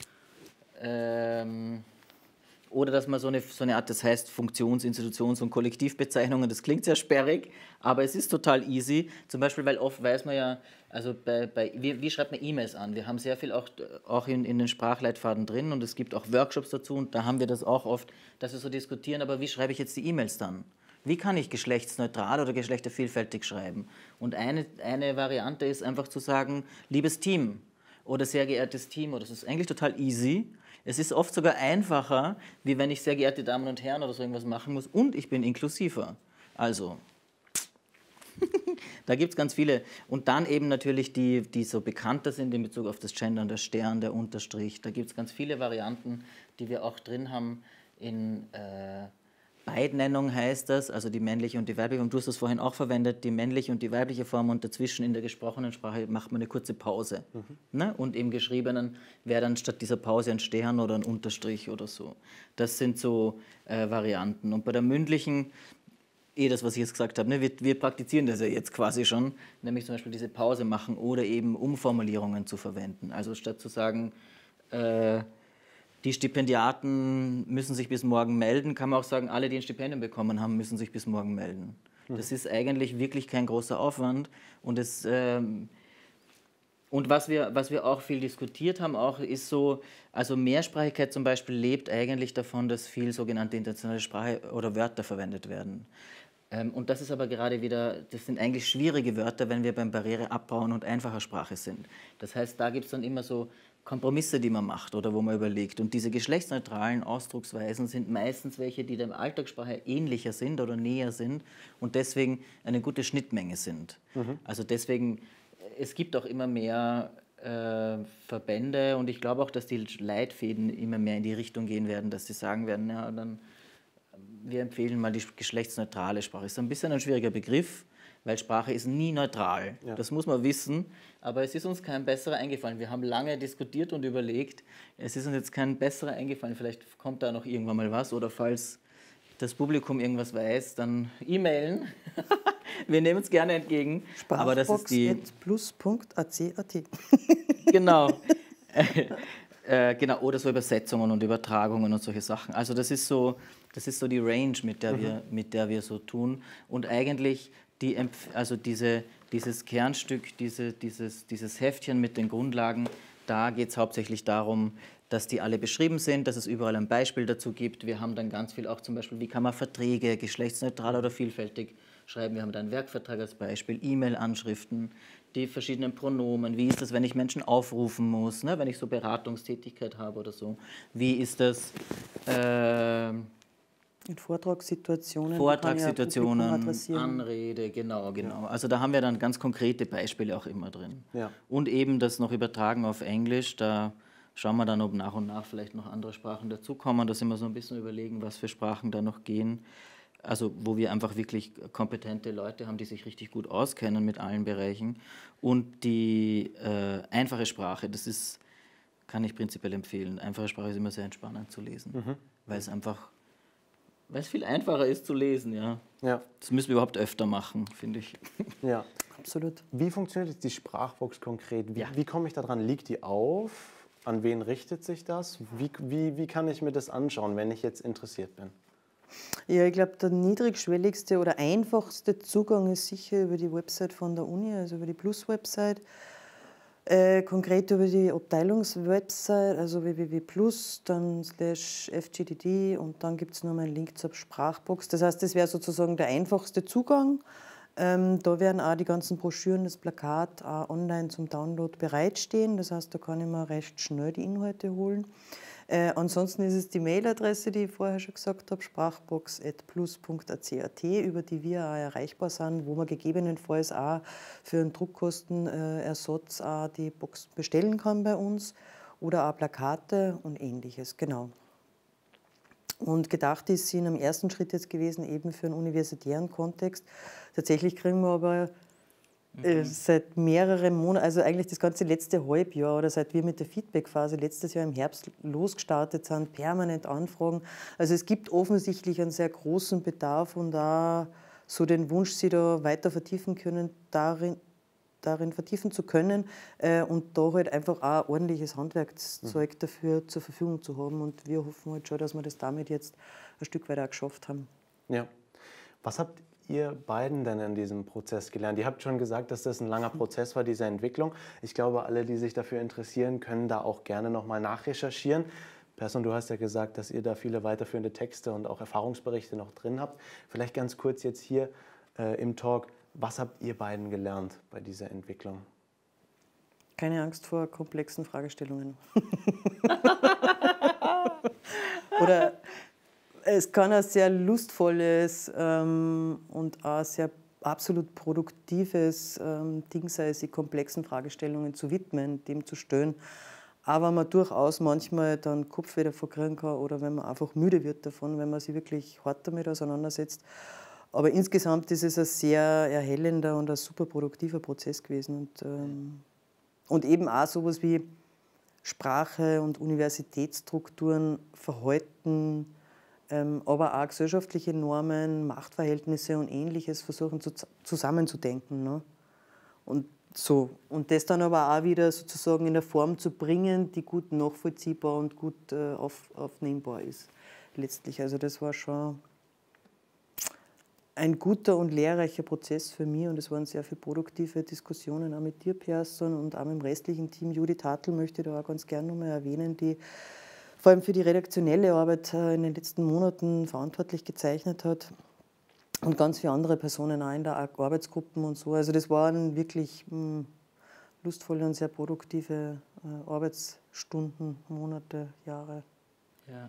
oder dass man so eine Art, das heißt Funktions-, Institutions- und Kollektivbezeichnungen, das klingt sehr sperrig, aber es ist total easy. Zum Beispiel, weil oft weiß man ja, also wie schreibt man E-Mails an? Wir haben sehr viel auch in den Sprachleitfaden drin und es gibt auch Workshops dazu und da haben wir das auch oft, dass wir so diskutieren, aber wie schreibe ich jetzt die E-Mails dann? Wie kann ich geschlechtsneutral oder geschlechtervielfältig schreiben? Und eine Variante ist einfach zu sagen, liebes Team oder sehr geehrtes Team, oder das ist eigentlich total easy. Es ist oft sogar einfacher, wie wenn ich sehr geehrte Damen und Herren oder so irgendwas machen muss und ich bin inklusiver. Also, da gibt es ganz viele. Und dann eben natürlich die so bekannter sind in Bezug auf das Gendern, der Stern, der Unterstrich. Da gibt es ganz viele Varianten, die wir auch drin haben in Beidnennung heißt das, also die männliche und die weibliche. Und du hast das vorhin auch verwendet, die männliche und die weibliche Form und dazwischen in der gesprochenen Sprache macht man eine kurze Pause. Ne? Und im Geschriebenen wäre dann statt dieser Pause ein Stern oder ein Unterstrich oder so. Das sind so Varianten. Und bei der mündlichen, das, was ich jetzt gesagt habe, ne? wir praktizieren das ja jetzt quasi schon, nämlich zum Beispiel diese Pause machen oder eben Umformulierungen zu verwenden. Also statt zu sagen, die Stipendiaten müssen sich bis morgen melden, kann man auch sagen, alle, die ein Stipendium bekommen haben, müssen sich bis morgen melden. Das ist eigentlich wirklich kein großer Aufwand und Und was wir auch viel diskutiert haben, auch ist so, also Mehrsprachigkeit zum Beispiel lebt eigentlich davon, dass viel sogenannte internationale Sprache oder Wörter verwendet werden. Und das ist aber gerade wieder, das sind eigentlich schwierige Wörter, wenn wir beim Barriereabbauen und einfacher Sprache sind. Das heißt, da gibt es dann immer so Kompromisse, die man macht oder wo man überlegt. Und diese geschlechtsneutralen Ausdrucksweisen sind meistens welche, die der Alltagssprache ähnlicher sind oder näher sind und deswegen eine gute Schnittmenge sind. Also deswegen, es gibt auch immer mehr Verbände und ich glaube auch, dass die Leitfäden immer mehr in die Richtung gehen werden, dass sie sagen werden, ja, dann wir empfehlen mal die geschlechtsneutrale Sprache. Ist ein bisschen ein schwieriger Begriff, weil Sprache ist nie neutral. Ja. Das muss man wissen, aber es ist uns kein besserer eingefallen. Wir haben lange diskutiert und überlegt, es ist uns jetzt kein besserer eingefallen. Vielleicht kommt da noch irgendwann mal was oder falls das Publikum irgendwas weiß, dann e-mailen. Wir nehmen es gerne entgegen. Aber das ist die plus.ac.at. Genau. Genau, oder so Übersetzungen und Übertragungen und solche Sachen. Also das ist so die Range, mit der wir so tun. Und eigentlich dieses Kernstück, dieses Heftchen mit den Grundlagen, da geht es hauptsächlich darum, dass die alle beschrieben sind, dass es überall ein Beispiel dazu gibt. Wir haben dann ganz viel auch zum Beispiel, wie kann man Verträge geschlechtsneutral oder vielfältig schreiben. Wir haben da einen Werkvertrag als Beispiel, E-Mail-Anschriften, die verschiedenen Pronomen. Wie ist das, wenn ich Menschen aufrufen muss, ne? Wenn ich so Beratungstätigkeit habe oder so. Wie ist das? In Vortragssituationen, Anrede, genau. Ja. Also da haben wir dann ganz konkrete Beispiele auch immer drin. Ja. Und eben das noch übertragen auf Englisch, da schauen wir dann, ob nach und nach vielleicht noch andere Sprachen dazukommen. Da sind wir so ein bisschen überlegen, was für Sprachen da noch gehen. Also wo wir einfach wirklich kompetente Leute haben, die sich richtig gut auskennen mit allen Bereichen. Und die einfache Sprache, kann ich prinzipiell empfehlen. Einfache Sprache ist immer sehr entspannend zu lesen, weil es viel einfacher ist zu lesen, ja. Das müssen wir überhaupt öfter machen, finde ich. Ja, absolut. Wie funktioniert jetzt die Sprachbox konkret? Wie komme ich da dran? Liegt die auf? An wen richtet sich das? Wie kann ich mir das anschauen, wenn ich jetzt interessiert bin? Ja, ich glaube, der niedrigschwelligste oder einfachste Zugang ist sicher über die Website von der Uni, also über die Plus-Website. Konkret über die Abteilungswebsite, also www.plus, dann /FGDD und dann gibt es noch mal einen Link zur Sprachbox. Das heißt, das wäre sozusagen der einfachste Zugang. Da werden auch die ganzen Broschüren, das Plakat auch online zum Download bereitstehen. Das heißt, da kann ich mir recht schnell die Inhalte holen. Ansonsten ist es die Mailadresse, die ich vorher schon gesagt habe, sprachbox@plus.ac.at, über die wir auch erreichbar sind, wo man gegebenenfalls auch für einen Druckkostenersatz auch die Box bestellen kann bei uns oder auch Plakate und Ähnliches, genau. Und gedacht ist sie in einem ersten Schritt jetzt gewesen, eben für einen universitären Kontext. Tatsächlich kriegen wir aber seit mehreren Monaten, also eigentlich das ganze letzte Halbjahr oder seit wir mit der Feedback-Phase letztes Jahr im Herbst losgestartet sind, permanent Anfragen. Also es gibt offensichtlich einen sehr großen Bedarf und auch so den Wunsch, sie da weiter vertiefen können, darin vertiefen zu können und da halt einfach auch ordentliches Handwerkszeug dafür zur Verfügung zu haben. Und wir hoffen halt schon, dass wir das damit jetzt ein Stück weit auch geschafft haben. Ja. Was habt ihr beiden denn in diesem Prozess gelernt? Ihr habt schon gesagt, dass das ein langer Prozess war, diese Entwicklung. Ich glaube, alle, die sich dafür interessieren, können da auch gerne nochmal nachrecherchieren. Person, du hast ja gesagt, dass ihr da viele weiterführende Texte und auch Erfahrungsberichte noch drin habt. Vielleicht ganz kurz jetzt hier im Talk, was habt ihr beiden gelernt bei dieser Entwicklung? Keine Angst vor komplexen Fragestellungen. Oder es kann ein sehr lustvolles und auch sehr absolut produktives Ding sein, sich komplexen Fragestellungen zu widmen, dem zu stellen. Aber man durchaus manchmal dann Kopfweh davon kriegen kann oder wenn man einfach müde wird davon, wenn man sich wirklich hart damit auseinandersetzt. Aber insgesamt ist es ein sehr erhellender und ein super produktiver Prozess gewesen. Und eben auch sowas wie Sprache und Universitätsstrukturen, Verhalten, aber auch gesellschaftliche Normen, Machtverhältnisse und Ähnliches versuchen zusammenzudenken. Ne? Und das dann aber auch wieder sozusagen in eine Form zu bringen, die gut nachvollziehbar und gut aufnehmbar ist letztlich. Also das war schon ein guter und lehrreicher Prozess für mich und es waren sehr viele produktive Diskussionen auch mit dir, Persson, und auch mit dem restlichen Team. Judith Hartl möchte ich da auch ganz gerne nochmal erwähnen, die vor allem für die redaktionelle Arbeit in den letzten Monaten verantwortlich gezeichnet hat und ganz viele andere Personen auch in der Arbeitsgruppen und so. Also das waren wirklich lustvolle und sehr produktive Arbeitsstunden, Monate, Jahre. Ja.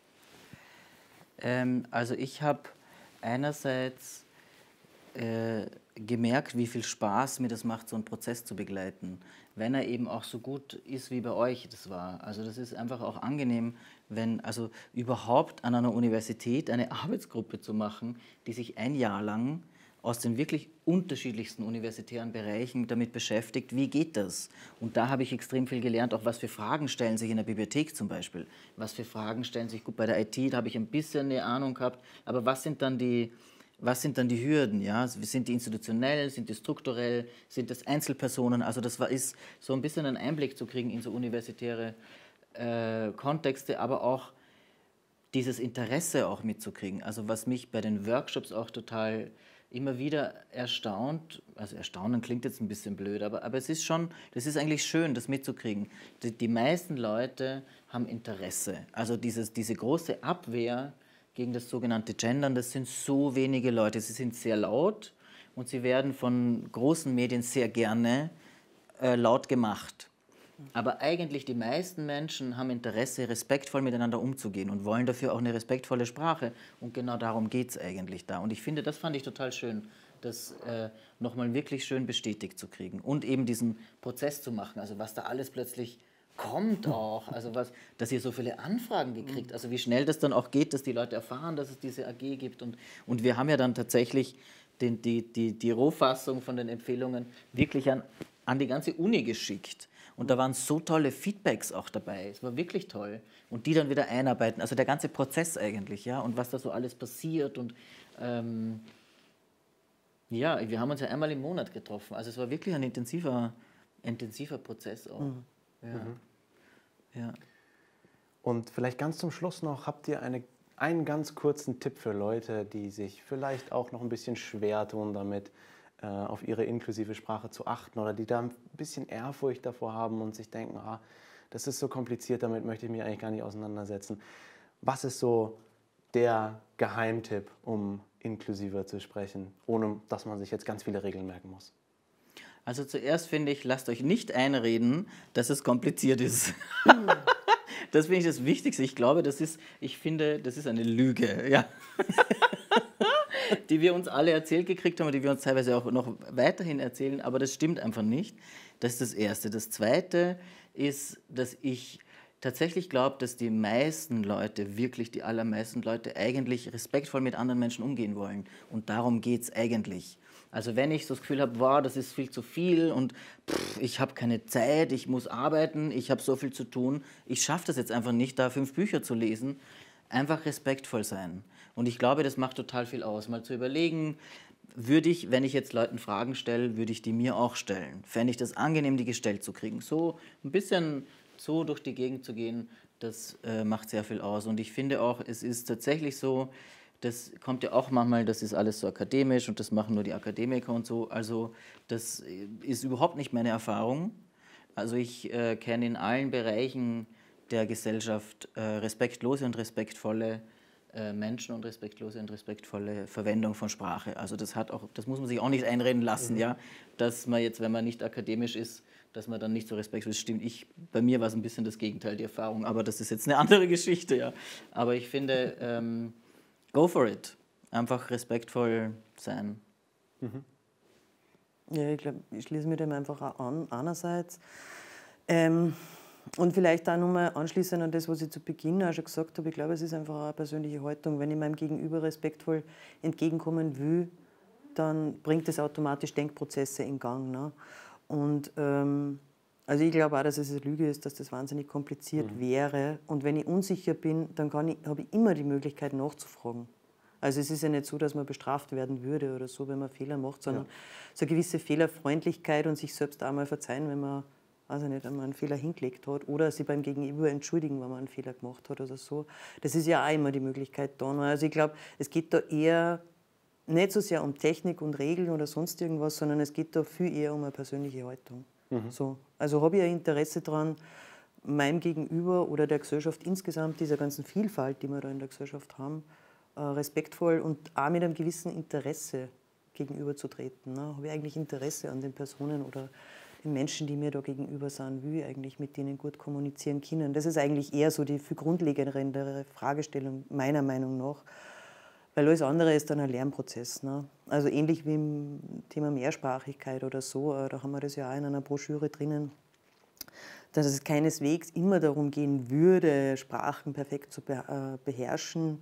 Also ich habe einerseits gemerkt, wie viel Spaß mir das macht, so einen Prozess zu begleiten, wenn er eben auch so gut ist, wie bei euch das war. Also das ist einfach auch angenehm, wenn also überhaupt an einer Universität eine Arbeitsgruppe zu machen, die sich ein Jahr lang aus den wirklich unterschiedlichsten universitären Bereichen damit beschäftigt, wie geht das? Und da habe ich extrem viel gelernt, auch was für Fragen stellen sich in der Bibliothek zum Beispiel, was für Fragen stellen sich, gut, bei der IT, da habe ich ein bisschen eine Ahnung gehabt, aber was sind dann die Hürden? Ja? Sind die institutionell, sind die strukturell, sind das Einzelpersonen? Also das ist so ein bisschen einen Einblick zu kriegen in so universitäre Kontexte, aber auch dieses Interesse auch mitzukriegen. Also was mich bei den Workshops auch total immer wieder erstaunt, also erstaunen klingt jetzt ein bisschen blöd, aber es ist schon, das ist eigentlich schön, das mitzukriegen. Die meisten Leute haben Interesse. Also diese große Abwehr gegen das sogenannte Gendern, das sind so wenige Leute. Sie sind sehr laut und sie werden von großen Medien sehr gerne laut gemacht. Aber eigentlich die meisten Menschen haben Interesse, respektvoll miteinander umzugehen und wollen dafür auch eine respektvolle Sprache. Und genau darum geht es eigentlich da. Und ich finde, das fand ich total schön, das nochmal wirklich schön bestätigt zu kriegen. Und eben diesen Prozess zu machen, also was da alles plötzlich kommt auch, also dass ihr so viele Anfragen gekriegt, also wie schnell das dann auch geht, dass die Leute erfahren, dass es diese AG gibt. Und wir haben ja dann tatsächlich die Rohfassung von den Empfehlungen wirklich an die ganze Uni geschickt. Und da waren so tolle Feedbacks auch dabei. Es war wirklich toll. Und die dann wieder einarbeiten. Also der ganze Prozess eigentlich, ja. Und was da so alles passiert. Und ja, wir haben uns ja einmal im Monat getroffen. Also es war wirklich ein intensiver Prozess auch. Mhm. Ja. Ja. Und vielleicht ganz zum Schluss noch, habt ihr einen ganz kurzen Tipp für Leute, die sich vielleicht auch noch ein bisschen schwer tun damit, auf ihre inklusive Sprache zu achten oder die da ein bisschen Ehrfurcht davor haben und sich denken, das ist so kompliziert, damit möchte ich mich eigentlich gar nicht auseinandersetzen. Was ist so der Geheimtipp, um inklusiver zu sprechen, ohne dass man sich jetzt ganz viele Regeln merken muss? Also zuerst finde ich, lasst euch nicht einreden, dass es kompliziert ist. Das finde ich das Wichtigste. Ich finde, das ist eine Lüge. Ja. Die wir uns alle erzählt gekriegt haben und die wir uns teilweise auch noch weiterhin erzählen, aber das stimmt einfach nicht. Das ist das Erste. Das Zweite ist, dass ich tatsächlich glaube, dass die meisten Leute, wirklich die allermeisten Leute, eigentlich respektvoll mit anderen Menschen umgehen wollen. Und darum geht es eigentlich. Also wenn ich so das Gefühl habe, wow, das ist viel zu viel und ich habe keine Zeit, ich muss arbeiten, ich habe so viel zu tun, ich schaffe das jetzt einfach nicht, da 5 Bücher zu lesen, einfach respektvoll sein. Und ich glaube, das macht total viel aus. Mal zu überlegen, wenn ich jetzt Leuten Fragen stelle, würde ich die mir auch stellen. Fände ich das angenehm, die gestellt zu kriegen. So ein bisschen so durch die Gegend zu gehen, das macht sehr viel aus. Und ich finde auch, es ist tatsächlich so, das kommt ja auch manchmal, das ist alles so akademisch und das machen nur die Akademiker und so. Also das ist überhaupt nicht meine Erfahrung. Also ich kenne in allen Bereichen der Gesellschaft respektlose und respektvolle Menschen und respektvolle Verwendung von Sprache. Also das muss man sich auch nicht einreden lassen, ja, dass man jetzt, wenn man nicht akademisch ist, dass man dann nicht so respektvoll ist. Stimmt, bei mir war es ein bisschen das Gegenteil, die Erfahrung, aber das ist jetzt eine andere Geschichte, ja. Aber ich finde, go for it. Einfach respektvoll sein. Mhm. Ja, ich glaube, ich schließe mich dem einfach auch an, einerseits. Und vielleicht auch nochmal anschließend an das, was ich zu Beginn auch schon gesagt habe, ich glaube, es ist einfach eine persönliche Haltung. Wenn ich meinem Gegenüber respektvoll entgegenkommen will, dann bringt das automatisch Denkprozesse in Gang. Ne? Und also ich glaube auch, dass es eine Lüge ist, dass das wahnsinnig kompliziert wäre. Und wenn ich unsicher bin, dann habe ich immer die Möglichkeit nachzufragen. Also es ist ja nicht so, dass man bestraft werden würde oder so, wenn man Fehler macht, sondern so eine gewisse Fehlerfreundlichkeit und sich selbst auch mal verzeihen, wenn man einmal einen Fehler hingelegt hat oder sich beim Gegenüber entschuldigen, wenn man einen Fehler gemacht hat oder so. Das ist ja auch immer die Möglichkeit da. Also ich glaube, es geht da eher nicht so sehr um Technik und Regeln oder sonst irgendwas, sondern es geht da viel eher um eine persönliche Haltung. So. Also habe ich ein Interesse daran, meinem Gegenüber oder der Gesellschaft insgesamt, dieser ganzen Vielfalt, die wir da in der Gesellschaft haben, respektvoll und auch mit einem gewissen Interesse gegenüberzutreten. Ne? Habe ich eigentlich Interesse an den Personen oder den Menschen, die mir da gegenüber sind, will ich eigentlich mit denen gut kommunizieren können. Das ist eigentlich eher so die viel grundlegendere Fragestellung, meiner Meinung nach. Weil alles andere ist dann ein Lernprozess. Ne? Also ähnlich wie im Thema Mehrsprachigkeit oder so, da haben wir das ja auch in einer Broschüre drinnen, dass es keineswegs immer darum gehen würde, Sprachen perfekt zu beherrschen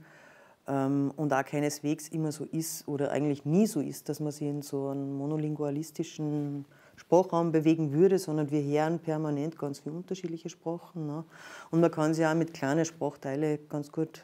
und auch keineswegs immer so ist oder eigentlich nie so ist, dass man sich in so einem monolingualistischen Sprachraum bewegen würde, sondern wir hören permanent ganz viele unterschiedliche Sprachen. Ne? Und man kann sich auch mit kleinen Sprachteilen ganz gut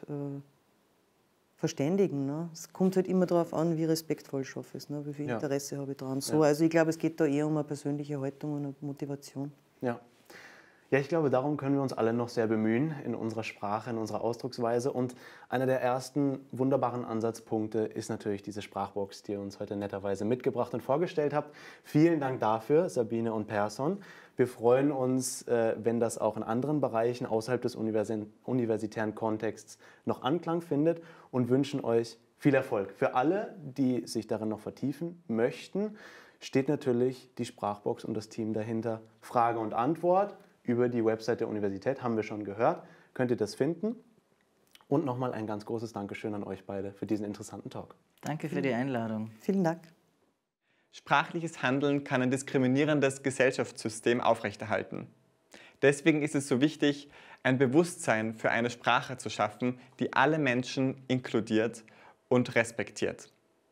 verständigen. Ne? Es kommt halt immer darauf an, wie respektvoll ich schaffe es, ne? Wie viel Interesse habe ich daran. So, also ich glaube, es geht da eher um eine persönliche Haltung und eine Motivation. Ja. Ja, ich glaube, darum können wir uns alle noch sehr bemühen in unserer Sprache, in unserer Ausdrucksweise. Und einer der ersten wunderbaren Ansatzpunkte ist natürlich diese Sprachbox, die ihr uns heute netterweise mitgebracht und vorgestellt habt. Vielen Dank dafür, Sabine und Persson. Wir freuen uns, wenn das auch in anderen Bereichen außerhalb des universitären Kontexts noch Anklang findet und wünschen euch viel Erfolg. Für alle, die sich darin noch vertiefen möchten, steht natürlich die Sprachbox und das Team dahinter. Frage und Antwort über die Website der Universität, haben wir schon gehört, könnt ihr das finden. Und nochmal ein ganz großes Dankeschön an euch beide für diesen interessanten Talk. Danke für die Einladung. Vielen Dank. Sprachliches Handeln kann ein diskriminierendes Gesellschaftssystem aufrechterhalten. Deswegen ist es so wichtig, ein Bewusstsein für eine Sprache zu schaffen, die alle Menschen inkludiert und respektiert.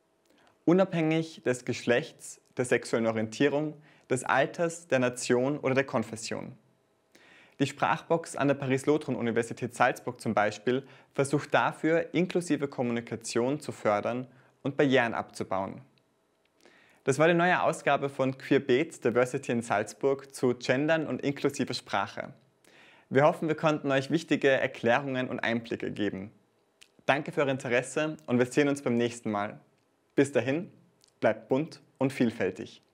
Unabhängig des Geschlechts, der sexuellen Orientierung, des Alters, der Nation oder der Konfession. Die Sprachbox an der Paris-Lothringen-Universität Salzburg zum Beispiel versucht dafür, inklusive Kommunikation zu fördern und Barrieren abzubauen. Das war die neue Ausgabe von Queerbeet Diversity in Salzburg zu Gendern und inklusiver Sprache. Wir hoffen, wir konnten euch wichtige Erklärungen und Einblicke geben. Danke für euer Interesse und wir sehen uns beim nächsten Mal. Bis dahin, bleibt bunt und vielfältig.